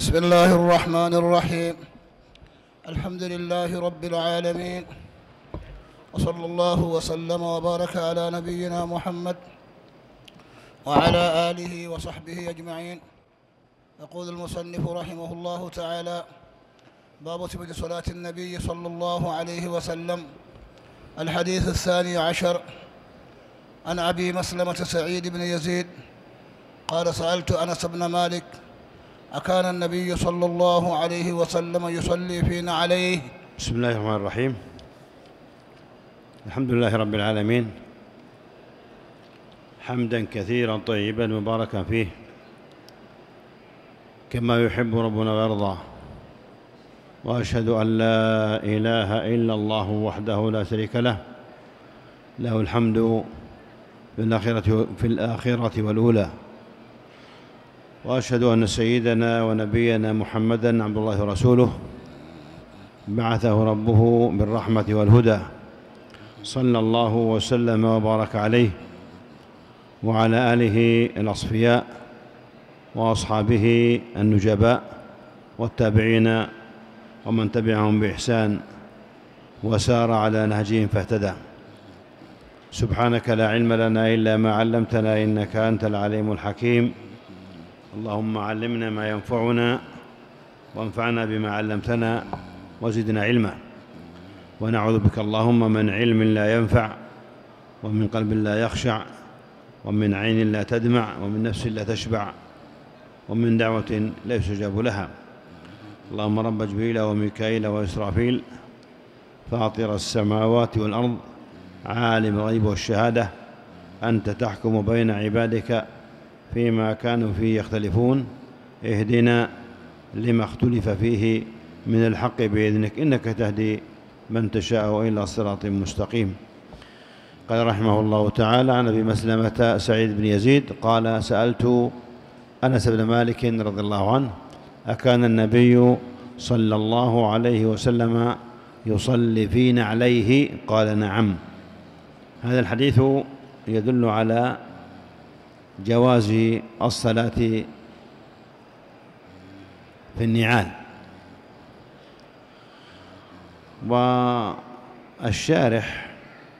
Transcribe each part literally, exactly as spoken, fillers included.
بسم الله الرحمن الرحيم. الحمد لله رب العالمين، وصلى الله وسلم وبارك على نبينا محمد وعلى آله وصحبه أجمعين. يقول المصنف رحمه الله تعالى: باب صفة صلاة النبي صلى الله عليه وسلم. الحديث الثاني عشر عن أبي مسلمة سعيد بن يزيد قال: سألت أنس بن مالك: أكان النبي صلى الله عليه وسلم يصلي فينا عليه؟ بسم الله الرحمن الرحيم. الحمد لله رب العالمين، حمدا كثيرا طيبا مباركا فيه كما يحب ربنا ويرضى، وأشهد أن لا إله إلا الله وحده لا شريك له، له الحمد في الآخرة في الآخرة والأولى، وأشهد أن سيدنا ونبينا محمدًا عبد الله ورسوله، بعثه ربه بالرحمة والهدى، صلى الله وسلم وبارك عليه وعلى آله الأصفياء وأصحابه النجباء والتابعين ومن تبعهم بإحسان وسار على نهجهم فاهتدى. سبحانك لا علم لنا إلا ما علمتنا إنك أنت العليم الحكيم. اللهم علمنا ما ينفعنا وانفعنا بما علمتنا وزدنا علما، ونعوذ بك اللهم من علم لا ينفع ومن قلب لا يخشع ومن عين لا تدمع ومن نفس لا تشبع ومن دعوة لا يستجاب لها. اللهم رب جبريل وميكائيل وإسرافيل فاطر السماوات والأرض عالم الغيب والشهادة، أنت تحكم بين عبادك فيما كانوا فيه يختلفون، اهدنا لما اختلف فيه من الحق بإذنك إنك تهدي من تشاء إلى صراط مستقيم. قال رحمه الله تعالى عن أبي مسلمة سعيد بن يزيد قال: سألت أنس بن مالك رضي الله عنه: أكان النبي صلى الله عليه وسلم يصلي فينا عليه؟ قال: نعم. هذا الحديث يدل على جواز الصلاة في النعال، والشارح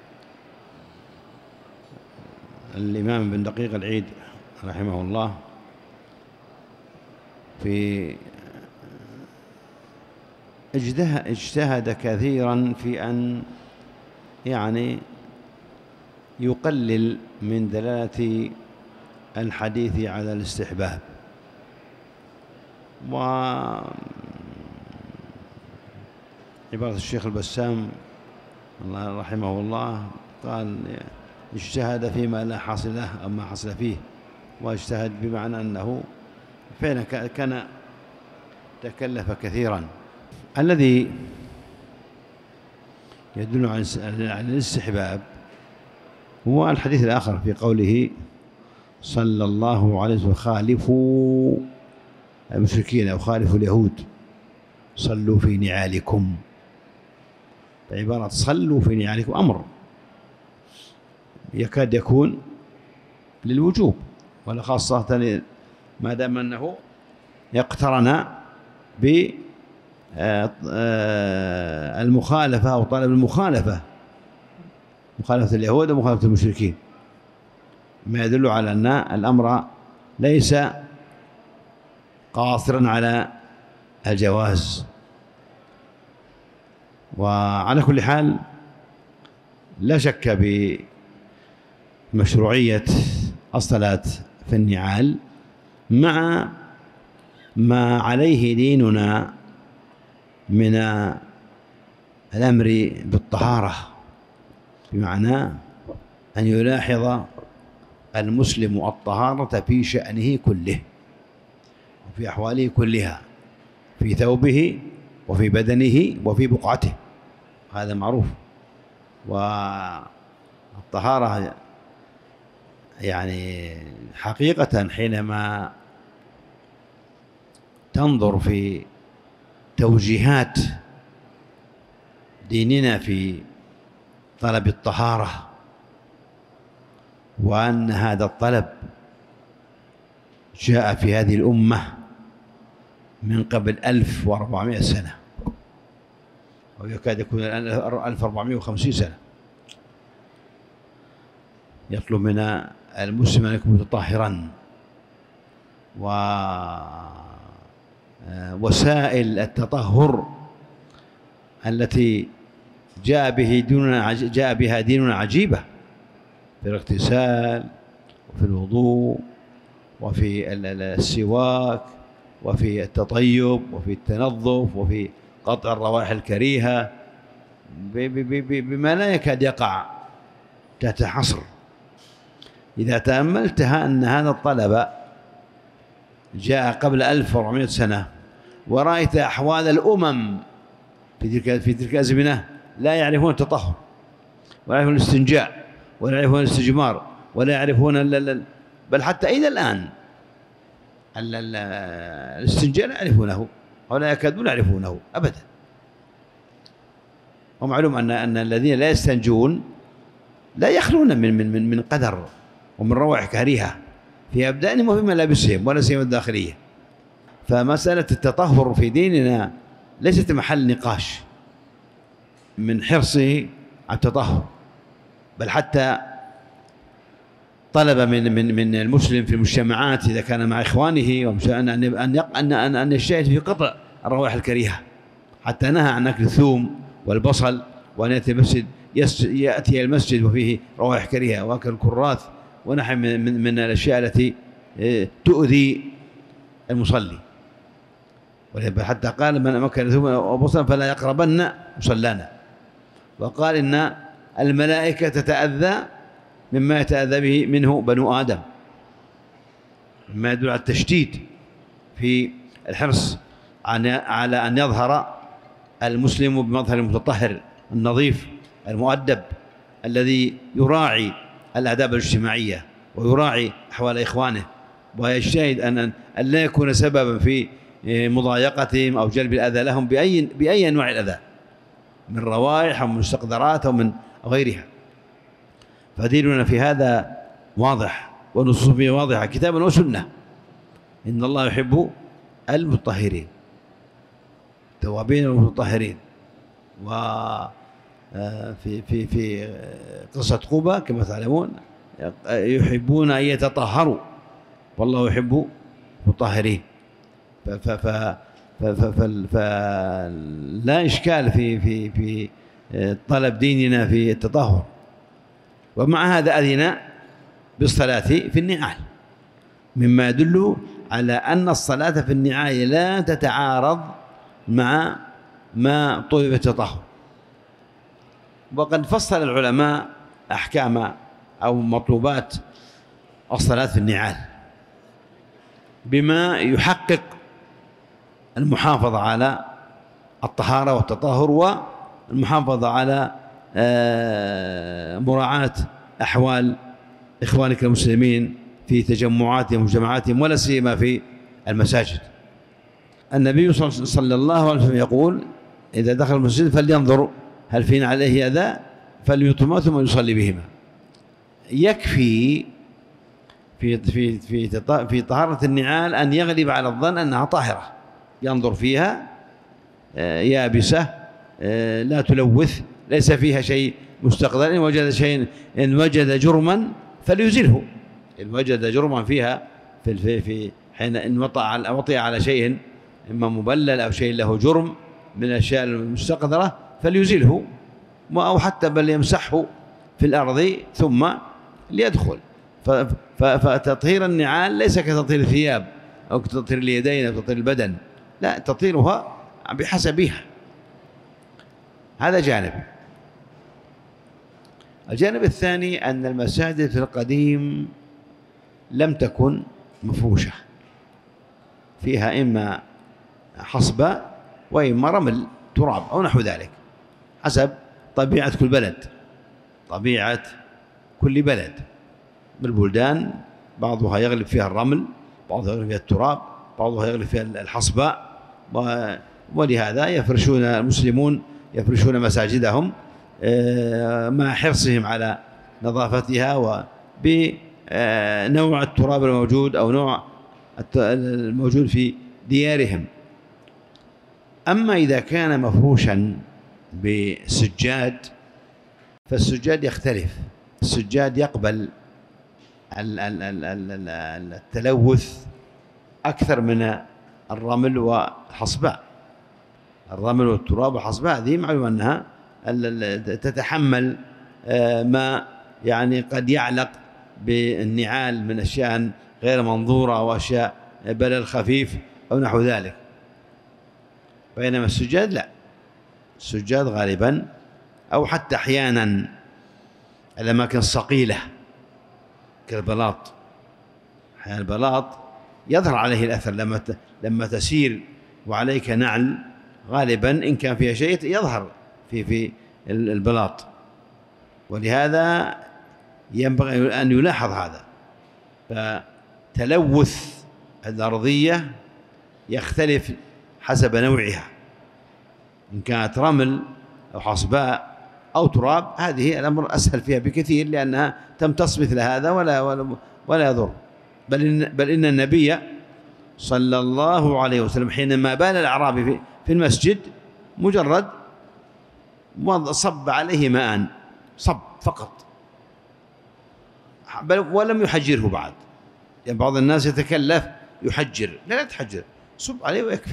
الإمام بن دقيق العيد رحمه الله في اجتهد كثيرا في أن يعني يقلل من دلالة الحديث على الاستحباب، وعبارة الشيخ البسام رحمه الله قال: اجتهد فيما لا حاصل له أو ما حصل فيه، واجتهد بمعنى أنه فعلا كان تكلف كثيرا. الذي يدل على الاستحباب هو الحديث الآخر في قوله صلى الله عليه وسلم: خالفوا المشركين أو خالفوا اليهود، صلوا في نعالكم. عبارة صلوا في نعالكم أمر يكاد يكون للوجوب، ولا خاصة ما دام أنه يقترن بالمخالفة أو طلب المخالفة، مخالفة اليهود ومخالفة المشركين، ما يدل على أن الأمر ليس قاصرا على الجواز. وعلى كل حال لا شك بمشروعية الصلاة في النعال مع ما عليه ديننا من الأمر بالطهارة، بمعنى أن يلاحظ المسلم الطهارة في شأنه كله وفي أحواله كلها، في ثوبه وفي بدنه وفي بقعته، هذا معروف. والطهارة يعني حقيقة حينما تنظر في توجيهات ديننا في طلب الطهارة، وأن هذا الطلب جاء في هذه الأمة من قبل ألف وأربعمائة سنة، أو يكاد يكون الآن ألف وأربعمائة وخمسين سنة. يطلب من المسلم أن يكون متطهرا، ووسائل التطهر التي جاء به ديننا جاء بها ديننا عجيبة، في الاغتسال وفي الوضوء وفي السواك وفي التطيب وفي التنظف وفي قطع الروائح الكريهة بما لا يكاد يقع تحت حصر. إذا تأملتها أن هذا الطلب جاء قبل ألف وأربعمائة سنة، ورأيت أحوال الأمم في تلك في تلك الأزمنة لا يعرفون التطهر، ولا يعرفون الاستنجاء، ولا يعرفون الاستجمار، ولا يعرفون بل حتى إلى الآن الاستنجاء لا يعرفونه، ولا يكادون يعرفونه أبدا. ومعلوم أن أن الذين لا يستنجون لا يخلون من من من من قدر ومن روائح كريهة في أبدانهم وفي ملابسهم، ولا سيما الداخلية. فمسألة التطهر في ديننا ليست محل نقاش من حرصه على التطهر، بل حتى طلب من من من المسلم في المجتمعات إذا كان مع إخوانه أن أن أن أن يجتهد في قطع الروائح الكريهة، حتى نهى عن أكل الثوم والبصل، وأن يأتي المسجد يأتي المسجد وفيه روائح كريهة، وأكل الكراث ونحن من, من, من الأشياء التي تؤذي المصلي. حتى قال من أكل ثوم وبصل فلا يقربن مصلانا. وقال إن الملائكة تتأذى مما يتأذى به منه بنو آدم، مما يدل على التشديد في الحرص على أن يظهر المسلم بمظهر المتطهر النظيف المؤدب الذي يراعي الآداب الاجتماعية ويراعي أحوال إخوانه، ويجتهد أن أن لا يكون سببا في مضايقتهم أو جلب الأذى لهم بأي بأي أنواع الأذى من روائح أو من مستقذرات أو من غيرها. فديننا في هذا واضح، ونصوص فيه واضحة كتابا وسنة. إن الله يحب المطهرين التوابين والمتطهرين. وفي في في قصة قبة كما تعلمون يحبون أن يتطهروا، والله يحب المطهرين. فلا إشكال في في في طلب ديننا في التطهر. ومع هذا أذن بالصلاة في النعال، مما يدل على أن الصلاة في النعال لا تتعارض مع ما طلب التطهر. وقد فصل العلماء أحكام أو مطلوبات الصلاة في النعال بما يحقق المحافظة على الطهارة والتطهر، والمحافظة على مراعاة أحوال إخوانك المسلمين في تجمعاتهم وجماعاتهم، ولا سيما في المساجد. النبي صلى الله عليه وسلم يقول: إذا دخل المسجد فلينظر هل في عليه أذى فليطعمه ثم يصلي بهما. يكفي في في في في طهارة النعال أن يغلب على الظن أنها طاهرة، ينظر فيها يابسة لا تلوث، ليس فيها شيء مستقذر. إن وجد شيء إن وجد جرما فليزله، إن وجد جرما فيها في في, في حين إن وطأ وطئ على شيء إما مبلل أو شيء له جرم من الأشياء المستقذرة فليزله، أو حتى بل يمسحه في الأرض ثم ليدخل. فتطهير النعال ليس كتطهير الثياب أو كتطهير اليدين أو كتطهير البدن، لا، تطهيرها بحسبها. هذا جانب. الجانب الثاني أن المساجد في القديم لم تكن مفروشة، فيها إما حصبة وإما رمل تراب أو نحو ذلك، حسب طبيعة كل بلد. طبيعة كل بلد بالبلدان بعضها يغلب فيها الرمل، بعضها يغلب فيها التراب، بعضها يغلب فيها الحصباء. ولهذا يفرشون المسلمون يفرشون مساجدهم مع حرصهم على نظافتها وبنوع التراب الموجود أو نوع الموجود في ديارهم، أما إذا كان مفروشا بسجاد فالسجاد يختلف. السجاد يقبل التلوث أكثر من الرمل والحصباء. الرمل والتراب والحصباء هذه معلوم أنها تتحمل ما يعني قد يعلق بالنعال من أشياء غير منظورة وأشياء بلل خفيف أو نحو ذلك، بينما السجاد لا، السجاد غالبا أو حتى أحيانا الأماكن الصقيلة كالبلاط، أحيانا البلاط يظهر عليه الأثر لما لما تسير وعليك نعل، غالبا إن كان فيها شيء يظهر في في البلاط، ولهذا ينبغي أن يلاحظ هذا. فتلوث الأرضية يختلف حسب نوعها، إن كانت رمل أو حصباء أو تراب هذه الأمر أسهل فيها بكثير، لأنها تمتص مثل هذا ولا ولا, ولا يضر. بل إن, بل إن النبي صلى الله عليه وسلم حينما بال الأعرابي في المسجد مجرد صب عليه ماء، صب فقط، بل ولم يحجره بعد. يعني بعض الناس يتكلف يحجر، لا لا تحجر، صب عليه ويكفي.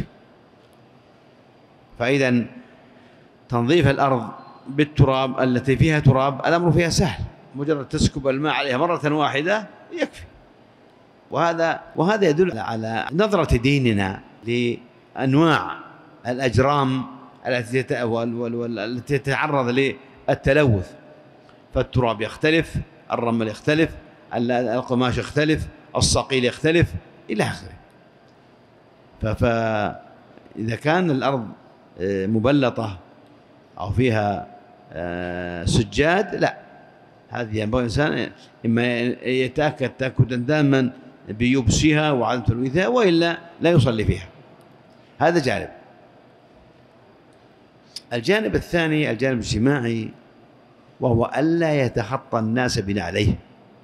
فإذا تنظيف الأرض بالتراب التي فيها تراب الأمر فيها سهل، مجرد تسكب الماء عليها مرة واحدة يكفي. وهذا وهذا يدل على نظرة ديننا لأنواع الأجرام التي تتعرض للتلوث. فالتراب يختلف، الرمل يختلف، القماش يختلف، الصقيل يختلف إلى آخره. فإذا كان الأرض مبلطة أو فيها سجاد لا، هذه ينبغي الإنسان إما يتأكد تأكدا دائما بيبسها وعدم تلويثها، وإلا لا يصلي فيها. هذا جانب. الجانب الثاني الجانب الاجتماعي، وهو ألا يتخطى الناس بنعليه،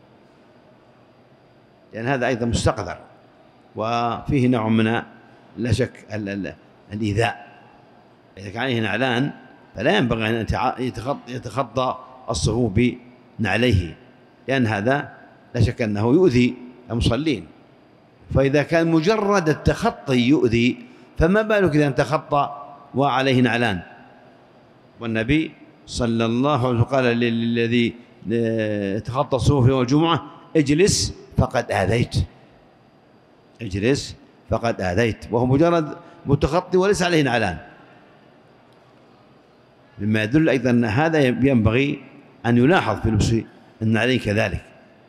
لأن هذا أيضا مستقذر وفيه نوع من لا شك الإيذاء. إذا كان عليه نعلان فلا ينبغي أن يتخطى الصفوف بنعليه، لأن هذا لا شك أنه يؤذي المصلين. فإذا كان مجرد التخطي يؤذي، فما بالك إذا تخطى وعليه نعلان. والنبي صلى الله عليه وسلم قال للذي تخطى الصفوف يوم الجمعة: اجلس فقد آذيت، اجلس فقد آذيت، وهو مجرد متخطي وليس عليه نعلان. مما يدل أيضا أن هذا ينبغي أن يلاحظ في لبس النعلين كذلك.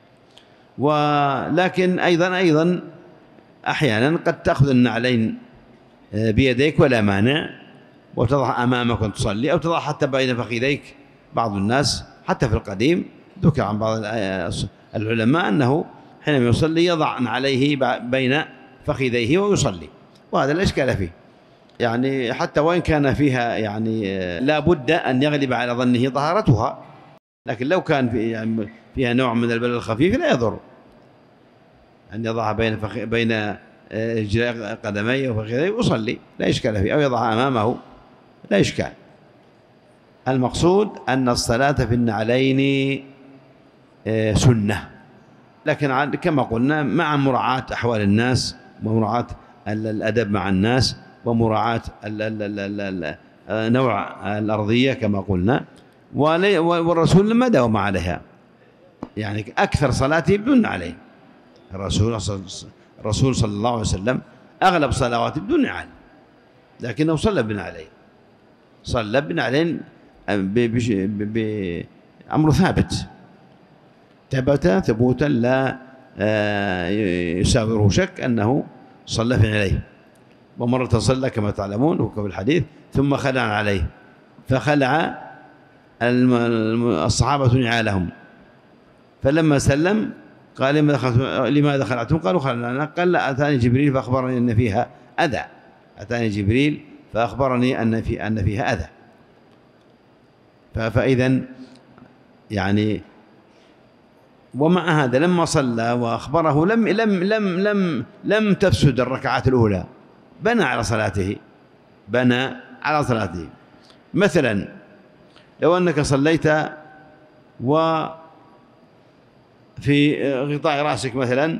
ولكن أيضا أيضا أحيانا قد تأخذ النعلين بيديك ولا مانع، وتضع أمامك وتصلي، أو تضع حتى بين فخذيك. بعض الناس حتى في القديم ذكر عن بعض العلماء أنه حينما يصلي يضع عليه بين فخذيه ويصلي، وهذا لا إشكال فيه، يعني حتى وإن كان فيها يعني لا بد أن يغلب على ظنه طهارتها، لكن لو كان في يعني فيها نوع من البلل الخفيف لا يضر أن يضعها بين فخ... بين قدميه وفخذيه ويصلي، لا إشكال فيه، أو يضعها أمامه لا إشكال. المقصود أن الصلاة في النعلين سنة، لكن كما قلنا مع مراعاة أحوال الناس ومراعاة الأدب مع الناس ومراعاة نوع الأرضية كما قلنا. والرسول لما داوم عليها، يعني أكثر صلاته بدون نعلين. الرسول الرسول صلى الله عليه وسلم أغلب صلواته بدون نعل، لكنه صلى بنعلين، صلى بنعلين بأمر ثابت، ثبت ثبوتا لا يساوره شك أنه صلى في عليه. ومرة صلى كما تعلمون وكما الحديث ثم خلع عليه، فخلع الصحابة نعالهم، فلما سلم قال: لماذا خلعتم؟ قالوا: خلعنا. قال: لا، أتاني جبريل فأخبرني أن فيها أذى، أتاني جبريل فأخبرني أن في أن فيها أذى. فإذا يعني ومع هذا لما صلى وأخبره لم لم لم لم لم تفسد الركعات الأولى، بنى على صلاته بنى على صلاته. مثلا لو أنك صليت وفي غطاء رأسك مثلا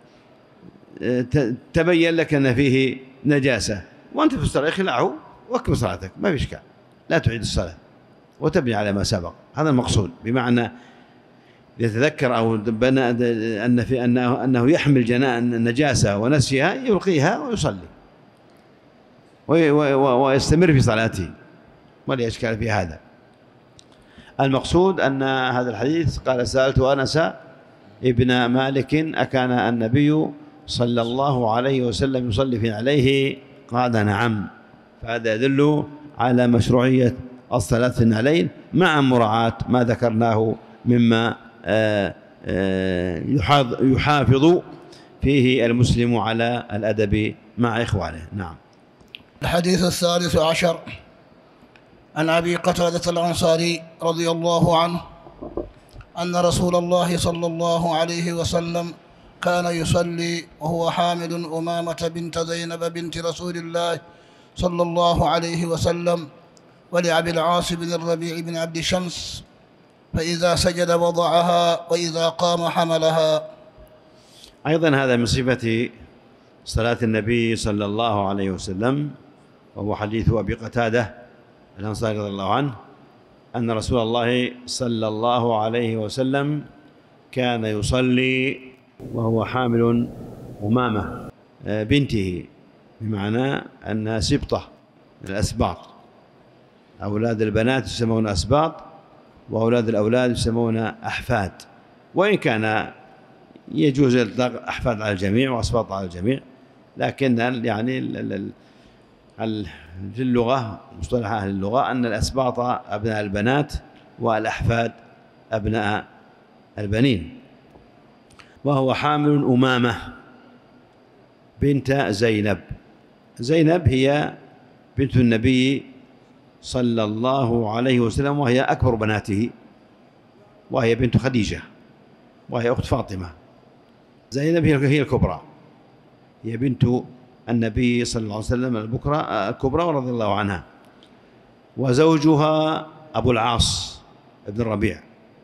تبين لك أن فيه نجاسة وأنت في الصلاة، اخلعه واكمل صلاتك، ما في إشكال، لا تعيد الصلاة وتبني على ما سبق. هذا المقصود، بمعنى يتذكر أو بنى أن في أنه أنه يحمل جناء النجاسة ونسيها يلقيها ويصلي ويستمر في صلاته، ولا إشكال في هذا. المقصود أن هذا الحديث قال: سألت أنس ابن مالك أكان النبي صلى الله عليه وسلم يصلي في عليه؟ قال: نعم. فهذا يدل على مشروعية الصلاة في النعلين مع مراعاة ما ذكرناه مما يحافظ فيه المسلم على الأدب مع إخوانه. نعم. الحديث الثالث عشر عن أبي قتادة الأنصاري رضي الله عنه أن رسول الله صلى الله عليه وسلم كان يصلي وهو حامل أمامة بنت زينب بنت رسول الله صلى الله عليه وسلم ولأبي العاص بن الربيع بن عبد شمس، فإذا سجد وضعها وإذا قام حملها. أيضا هذا من صفة صلاة النبي صلى الله عليه وسلم، وهو حديث أبي قتادة الأنصاري رضي الله عنه أن رسول الله صلى الله عليه وسلم كان يصلي وهو حامل أمامة بنته، بمعنى أنها سبطة من الأسباط، أولاد البنات يسمون أسباط وأولاد الأولاد يسمون أحفاد، وإن كان يجوز إطلاق أحفاد على الجميع وأسباط على الجميع، لكن يعني في اللغة مصطلح أهل اللغة أن الأسباط أبناء البنات والأحفاد أبناء البنين. وهو حامل أمامة بنت زينب. زينب هي بنت النبي صلى الله عليه وسلم، وهي أكبر بناته، وهي بنت خديجة، وهي أخت فاطمة. زينب هي الكبرى، هي بنت النبي صلى الله عليه وسلم الكبرى ورضي الله عنها. وزوجها أبو العاص ابن الربيع،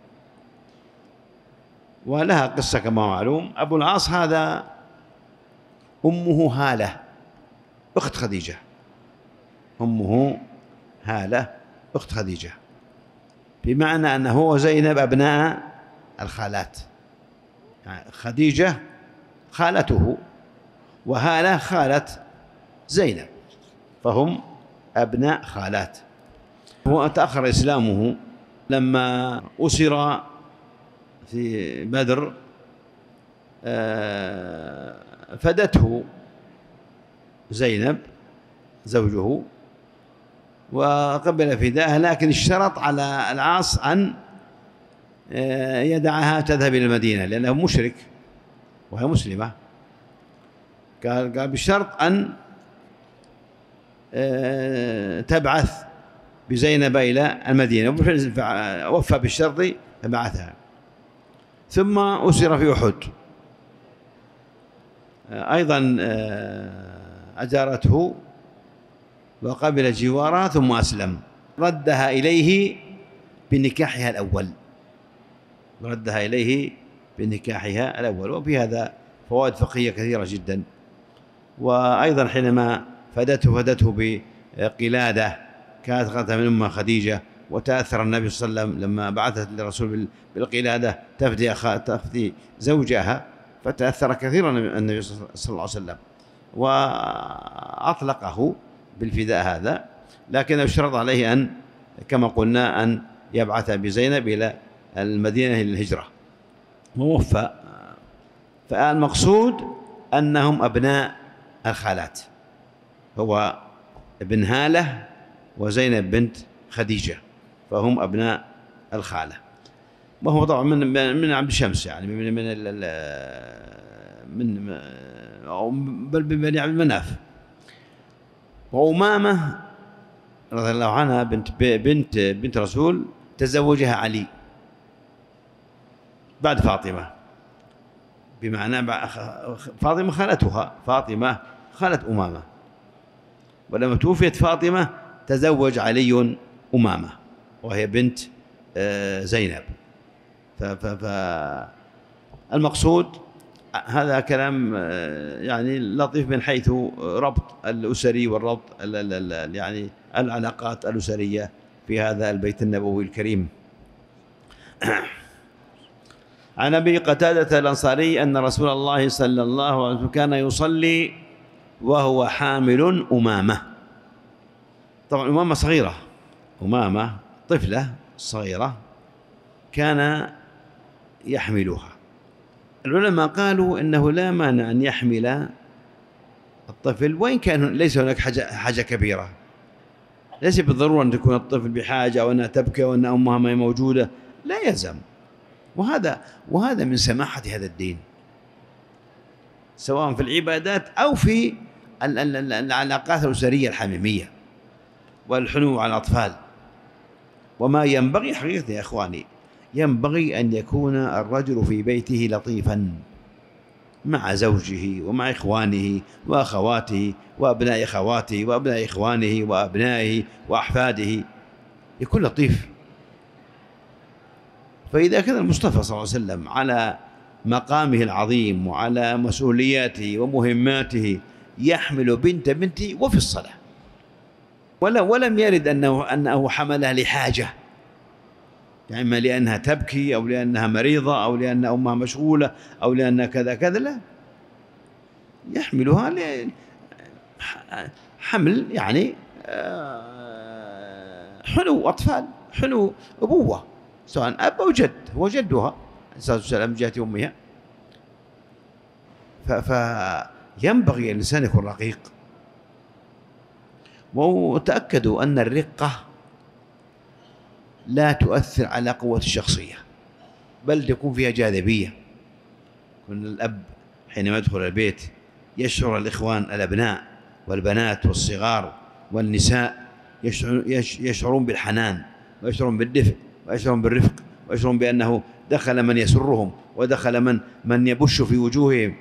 ولها قصة كما معلوم. أبو العاص هذا أمه هالة أخت خديجة، أمه هالة أخت خديجة، بمعنى أنه وزينب أبناء الخالات، يعني خديجة خالته وهالة خالة زينب، فهم أبناء خالات. هو تأخر إسلامه لما أسر في بدر، فدته زينب زوجه وقبل فداءه، لكن اشترط على العاص أن يدعها تذهب إلى المدينة لأنه مشرك وهي مسلمة. قال قال بشرط أن تبعث بزينب إلى المدينة، وفى بالشرط فبعثها. ثم أسر في أحد، أيضا أجارته وقبل جوارها ثم أسلم، ردها إليه بنكاحها الأول، ردها إليه بنكاحها الأول. وفي هذا فوائد فقهية كثيرة جدا. وأيضا حينما فدته فدته بقلادة كانت قد من أمها خديجة، وتأثر النبي صلى الله عليه وسلم لما بعثت للرسول بالقلادة تفدي تفدي زوجها، فتأثر كثيرا النبي صلى الله عليه وسلم وأطلقه بالفداء هذا، لكن اشترط عليه أن كما قلنا أن يبعث بزينب إلى المدينة للهجرة، ووفى. فالمقصود أنهم أبناء الخالات، هو ابن هالة وزينب بنت خديجة، فهم أبناء الخالة. وهو طبعا من من عبد شمس، يعني من من من بل بني عبد المناف. وأمامة رضي الله عنها بنت بنت بنت رسول تزوجها علي بعد فاطمة، بمعنى فاطمة خالتها، فاطمة خالة أمامة، ولما توفيت فاطمة تزوج علي أمامة وهي بنت زينب. فالمقصود هذا كلام يعني لطيف من حيث ربط الأسري والربط يعني العلاقات الأسرية في هذا البيت النبوي الكريم. عن أبي قتادة الأنصاري أن رسول الله صلى الله عليه وسلم كان يصلي وهو حامل أمامة. طبعا أمامة صغيرة، أمامة طفلة صغيرة كان يحملها. العلماء قالوا إنه لا مانع أن يحمل الطفل وإن كان ليس هناك حاجة, حاجة كبيرة، ليس بالضرورة أن تكون الطفل بحاجة أو أنها تبكي أو أن أمها ما هي موجودة، لا يلزم. وهذا وهذا من سماحة هذا الدين، سواء في العبادات أو في العلاقات الأسرية الحميمية والحنو على الأطفال. وما ينبغي حقيقة يا إخواني، ينبغي أن يكون الرجل في بيته لطيفا مع زوجه ومع إخوانه وأخواته وأبناء أخواته وأبناء إخوانه وأبنائه وأحفاده، يكون لطيف. فإذا كان المصطفى صلى الله عليه وسلم على مقامه العظيم وعلى مسؤولياته ومهماته يحمل بنت بنته وفي الصلاة، ولا ولم يرد أنه أنه حملها لحاجة، يعني إما لأنها تبكي أو لأنها مريضة أو لأن أمها مشغولة أو لأنها كذا كذا، لا، يحملها حمل يعني حنو أطفال، حنو أبوة، سواء أب أو جد، هو جدها عليه الصلاة والسلام جهة أمها. فينبغي الإنسان يكون رقيق. وتأكدوا أن الرقة لا تؤثر على قوة الشخصية، بل تكون فيها جاذبية. كن الأب حينما يدخل البيت يشعر الإخوان الأبناء والبنات والصغار والنساء يشعرون بالحنان ويشعرون بالدفء ويشعرون بالرفق ويشعرون بأنه دخل من يسرهم ودخل من من يبش في وجوههم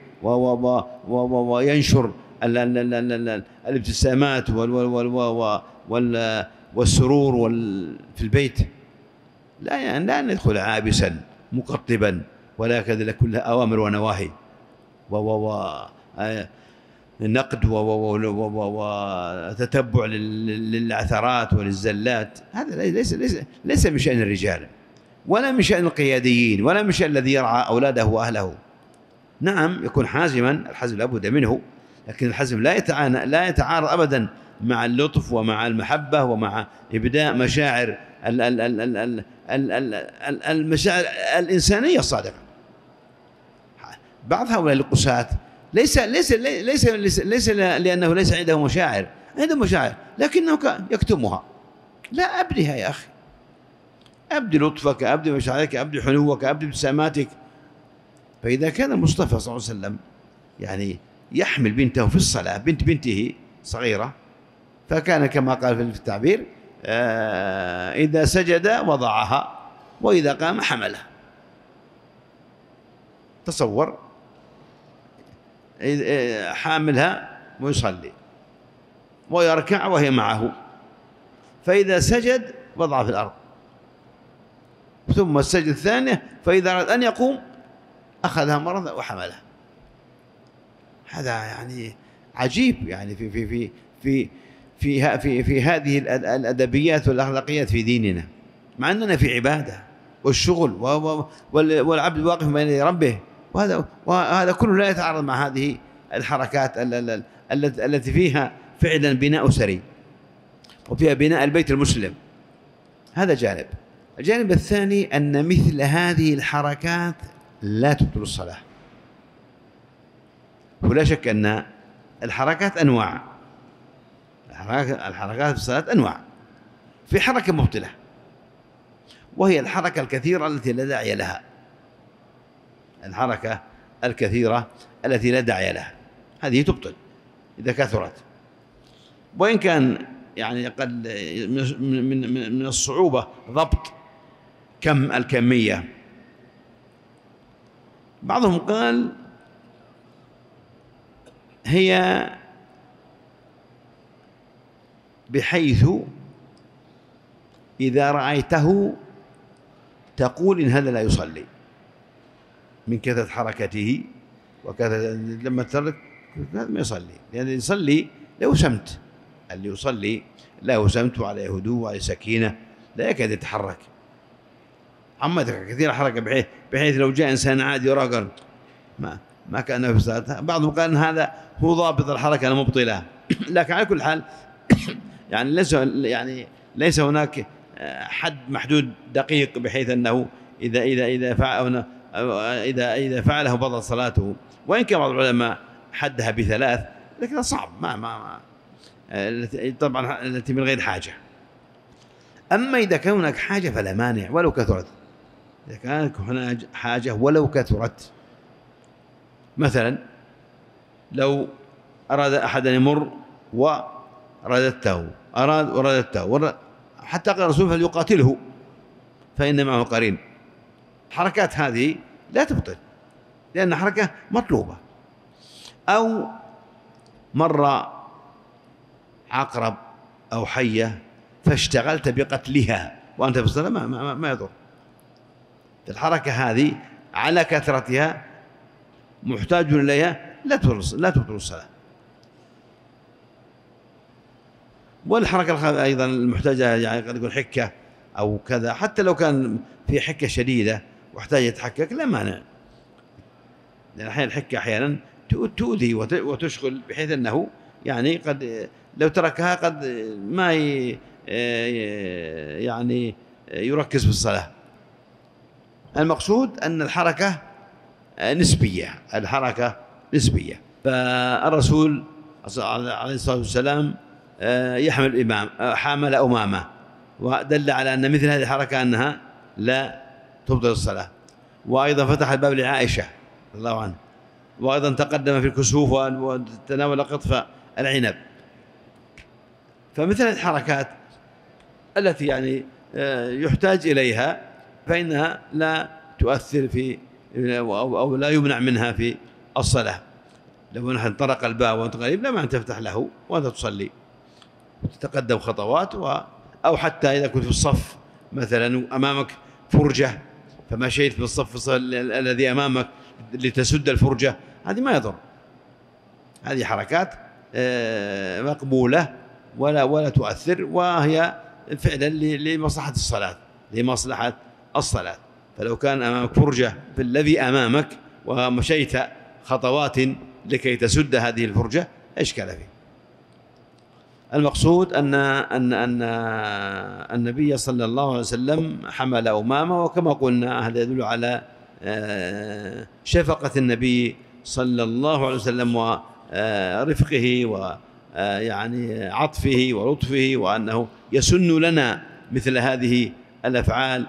وينشر الابتسامات والسرور في البيت. لا يعني لا ندخل عابسا مقطبا ولا كذا، كلها أوامر ونواهي ونقد وتتبع للعثرات وللزلات. هذا ليس ليس ليس من شأن الرجال ولا من شأن القياديين ولا من شأن الذي يرعى أولاده وأهله. نعم يكون حازما، الحزم لا بد منه، لكن الحزم لا يتعانى لا يتعارض أبدا مع اللطف ومع المحبة ومع إبداء مشاعر المشاعر الإنسانية الصادقة. بعض هؤلاء القساة ليس ليس ليس ليس, ليس لأنه ليس عنده مشاعر، عنده مشاعر لكنه يكتمها. لا، أبدها يا أخي، أبدي لطفك، أبدي مشاعرك، أبدي حنوك، أبدي ابتساماتك. فإذا كان المصطفى صلى الله عليه وسلم يعني يحمل بنته في الصلاة، بنت بنته صغيرة، فكان كما قال في التعبير آه إذا سجد وضعها وإذا قام حملها. تصور حاملها ويصلي ويركع وهي معه، فإذا سجد وضعها في الأرض، ثم السجد الثانية فإذا أراد أن يقوم أخذها مرة وحملها. هذا يعني عجيب، يعني في في في في في في, في هذه الأدبيات والأخلاقيات في ديننا، مع أننا في عبادة والشغل والعبد واقف بين ربه، وهذا وهذا كله لا يتعارض مع هذه الحركات التي فيها فعلا بناء أسري وفيها بناء البيت المسلم. هذا جانب. الجانب الثاني أن مثل هذه الحركات لا تبطل الصلاة. ولا شك أن الحركات أنواع، الحركات في الصلاة أنواع. في حركة مبطلة وهي الحركة الكثيرة التي لا داعي لها، الحركة الكثيرة التي لا داعي لها هذه تبطل إذا كثرت، وإن كان يعني قد من من من الصعوبة ضبط كم الكمية. بعضهم قال هي بحيث إذا رأيته تقول إن هذا لا يصلي من كثرة حركته وكثرة. لما ترك هذا ما يصلي، لأن يصلي له سمت، اللي يصلي له سمت وعليه هدوء وعليه سكينة، لا يكاد يتحرك. أما كثير حركة بحيث, بحيث لو جاء إنسان عادي وراقر ما ما كان في صلاته. بعضهم قال هذا هو ضابط الحركة المبطلة. لكن على كل حال يعني ليس يعني ليس هناك حد محدود دقيق بحيث أنه إذا إذا إذا فعل إذا إذا فعله بطل صلاته. وإن كان بعض العلماء حدها بثلاث، لكن صعب ما ما, ما طبعا التي من غير حاجة. أما إذا كان هناك حاجة فلا مانع ولو كثرت. إذا كانت هناك حاجة ولو كثرت، مثلا لو أراد أحد أن يمر ورددته، أراد ورددته، حتى قال الرسول فليقاتله فإن معه قرين. حركات هذه لا تبطل لأن حركة مطلوبة. أو مر عقرب أو حية فاشتغلت بقتلها وأنت في الصلاة ما, ما, ما يضر. الحركة هذه على كثرتها محتاج إليها لا تبطل لا تبطل الصلاة. والحركة أيضا المحتاجة يعني قد يقول حكة أو كذا، حتى لو كان في حكة شديدة واحتاج يتحكك لا مانع، لأن أحيانا الحكة أحيانا تؤذي وتشغل بحيث أنه يعني قد لو تركها قد ما يعني يركز في الصلاة. المقصود أن الحركة نسبية، الحركة نسبية. فالرسول عليه الصلاة والسلام يحمل الإمام حامل أمامة، ودل على أن مثل هذه الحركة أنها لا تبطل الصلاة. وأيضا فتح الباب لعائشة رضي الله عنها، وأيضا تقدم في الكسوف وتناول قطف العنب. فمثل الحركات التي يعني يحتاج إليها فإنها لا تؤثر في أو لا يمنع منها في الصلاة. لو نحن طرق الباب وأنت قريب لا معنى تفتح له وأنت تصلي وتتقدم خطوات. و أو حتى إذا كنت في الصف مثلا أمامك فرجة فمشيت في الصف الذي أمامك لتسد الفرجة، هذه ما يضر. هذه حركات مقبولة ولا ولا تؤثر، وهي فعلا لمصلحة الصلاة لمصلحة الصلاة. فلو كان أمامك فرجة في الذي أمامك ومشيت خطوات لكي تسد هذه الفرجة إشكال فيه. المقصود أن أن أن النبي صلى الله عليه وسلم حمل أمامة، وكما قلنا هذا يدل على شفقة النبي صلى الله عليه وسلم ورفقه ويعني عطفه ولطفه، وأنه يسن لنا مثل هذه الأفعال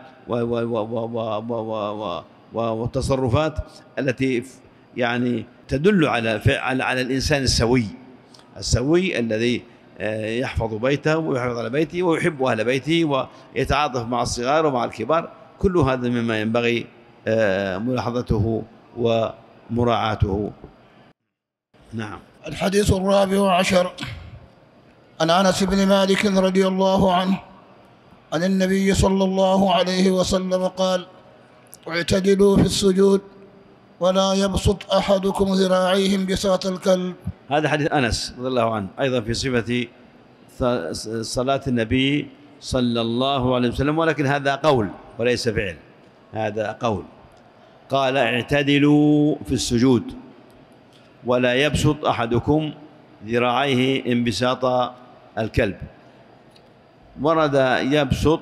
والتصرفات التي يعني تدل على على الإنسان السوي السوي الذي يحفظ بيته ويحفظ على بيته ويحب أهل بيته ويتعاطف مع الصغار ومع الكبار. كل هذا مما ينبغي ملاحظته ومراعاته. نعم. الحديث الرابع عشر عن أنس بن مالك رضي الله عنه عن النبي صلى الله عليه وسلم قال: اعتدلوا في السجود ولا يبسط أحدكم ذراعيه بساط الكلب. هذا حديث أنس رضي الله عنه أيضا في صفة صلاة النبي صلى الله عليه وسلم، ولكن هذا قول وليس فعل، هذا قول. قال: اعتدلوا في السجود ولا يبسط أحدكم ذراعيه انبساط الكلب. ورد يبسط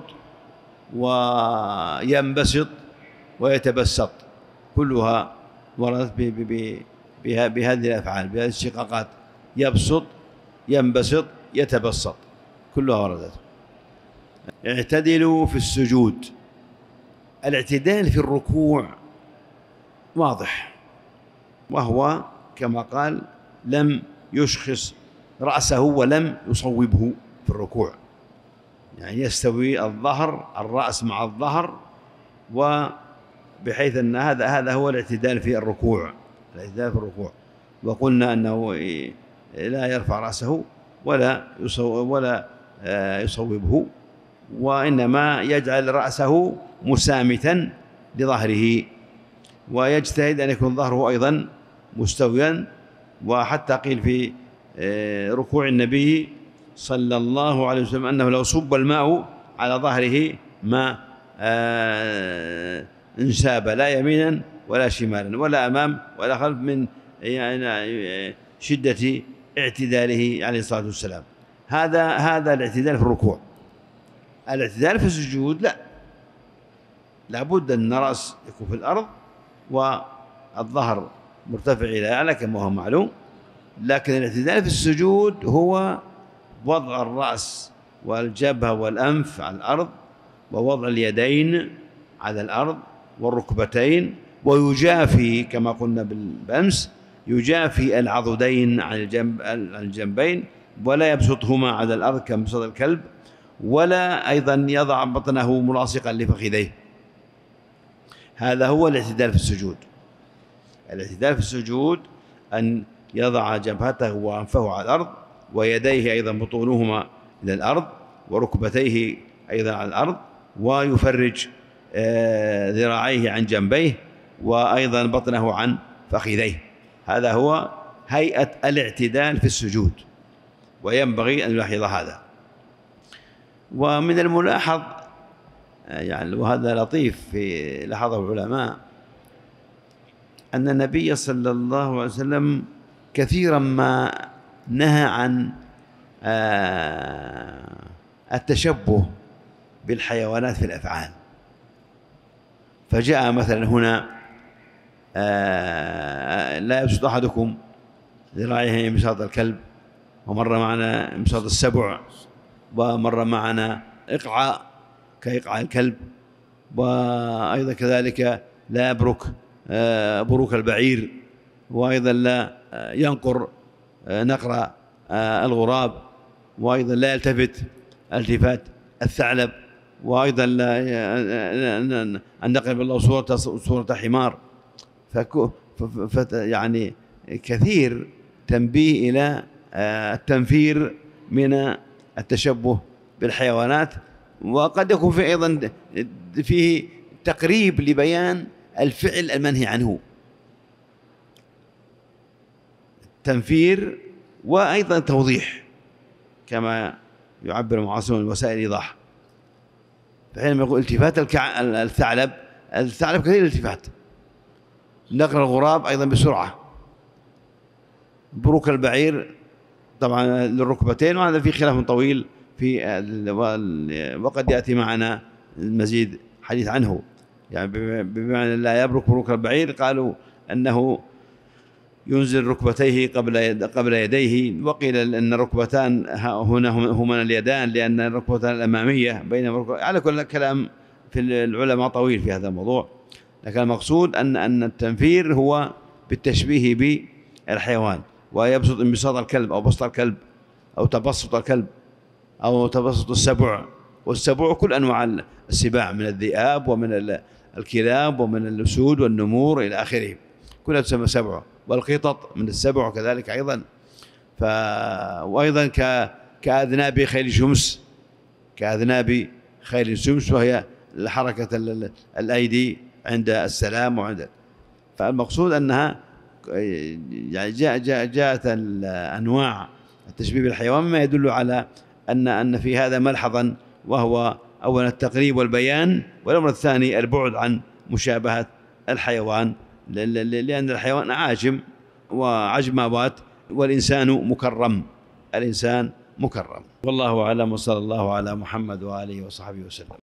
وينبسط ويتبسط، كلها وردت بهذه الأفعال بهذه الشقاقات: يبسط ينبسط يتبسط، كلها وردت. اعتدلوا في السجود. الاعتدال في الركوع واضح، وهو كما قال: لم يشخص رأسه ولم يصوبه في الركوع، يعني يستوي الظهر الرأس مع الظهر، وبحيث أن هذا هذا هو الاعتدال في الركوع الاعتدال في الركوع. وقلنا أنه لا يرفع رأسه ولا يصوب ولا يصوبه، وإنما يجعل رأسه مسامتا لظهره، ويجتهد أن يكون ظهره أيضا مستويا. وحتى قيل في ركوع النبي صلى الله عليه وسلم أنه لو صب الماء على ظهره ما انساب لا يمينا ولا شمالا ولا أمام ولا خلف من يعني شدة اعتداله عليه الصلاة والسلام. هذا هذا الاعتدال في الركوع. الاعتدال في السجود لا، لابد أن الرأس يكون في الأرض والظهر مرتفع إلى أعلى كما هو معلوم، لكن الاعتدال في السجود هو وضع الرأس والجبهة والأنف على الأرض، ووضع اليدين على الأرض والركبتين، ويجافي كما قلنا بالأمس يجافي العضدين عن الجنب عن الجنبين، ولا يبسطهما على الأرض كبسط الكلب، ولا أيضا يضع بطنه ملاصقا لفخذيه. هذا هو الاعتدال في السجود. الاعتدال في السجود أن يضع جبهته وأنفه على الأرض، ويديه أيضا بطونهما إلى الأرض، وركبتيه أيضا على الأرض، ويفرج ذراعيه عن جنبيه، وأيضا بطنه عن فخذيه. هذا هو هيئة الاعتدال في السجود، وينبغي أن يلاحظ هذا. ومن الملاحظ يعني وهذا لطيف في لاحظه العلماء أن النبي صلى الله عليه وسلم كثيرا ما نهى عن التشبه بالحيوانات في الأفعال. فجاء مثلا هنا لا يبسط أحدكم ذراعيه بساط الكلب، ومر معنا بساط السبع، ومر معنا إقعاء كإقعاء الكلب، وأيضا كذلك لا يبرك بروك البعير، وأيضا لا ينقر نقر الغراب، وأيضا لا يلتفت التفات الثعلب، وأيضا لا أن نقلب الله صورة صورة حمار. ف يعني كثير تنبيه إلى التنفير من التشبه بالحيوانات، وقد يكون في أيضا فيه تقريب لبيان الفعل المنهي عنه، تنفير وأيضا توضيح كما يعبر معاصرون وسائل الإيضاح. فحينما يقول التفات الثعلب، الثعلب كثير الالتفات، نقر الغراب أيضا بسرعة، بروك البعير طبعا للركبتين، وهذا في خلاف طويل في وقد يأتي معنا المزيد حديث عنه. يعني بمعنى لا يبرك بروك البعير قالوا أنه ينزل ركبتيه قبل قبل يديه، وقيل أن الركبتان هنا هما اليدان لأن الركبتان الأمامية بين على كل كلام في العلماء طويل في هذا الموضوع. لكن المقصود أن أن التنفير هو بالتشبيه بالحيوان، ويبسط انبساط الكلب أو بسط الكلب أو تبسط الكلب أو تبسط السبع، والسبع كل أنواع السباع من الذئاب ومن الكلاب ومن الأسود والنمور إلى آخره، كلها تسمى سبع، والقطط من السبع كذلك أيضا. ف وأيضا ك... كأذناب خيل شمس، كأذناب خيل شمس، وهي حركة الأيدي عند السلام وعند. فالمقصود أنها يعني جاء جاء جاءت الأنواع التشبيه بالحيوان مما يدل على أن أن في هذا ملحظا، وهو أولا التقريب والبيان، والأمر الثاني البعد عن مشابهة الحيوان، لأن الحيوان عاجم وعجماوات، والإنسان مكرم، الإنسان مكرم. والله أعلم، وصلى الله على محمد وآله وصحبه وسلم.